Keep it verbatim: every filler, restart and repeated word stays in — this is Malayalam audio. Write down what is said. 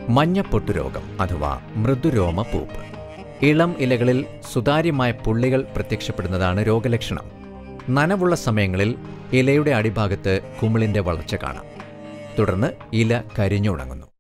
മഞ്ഞപ്പൊട്ടുരോഗം അഥവാ മൃദുരോമ പൂപ്പ്. ഇളം ഇലകളിൽ സുതാര്യമായ പുള്ളികൾ പ്രത്യക്ഷപ്പെടുന്നതാണ് രോഗലക്ഷണം. നനവുള്ള സമയങ്ങളിൽ ഇലയുടെ അടിഭാഗത്ത് കുമിളിന്റെ വളർച്ച കാണാം. തുടർന്ന് ഇല കരിഞ്ഞുണങ്ങുന്നു.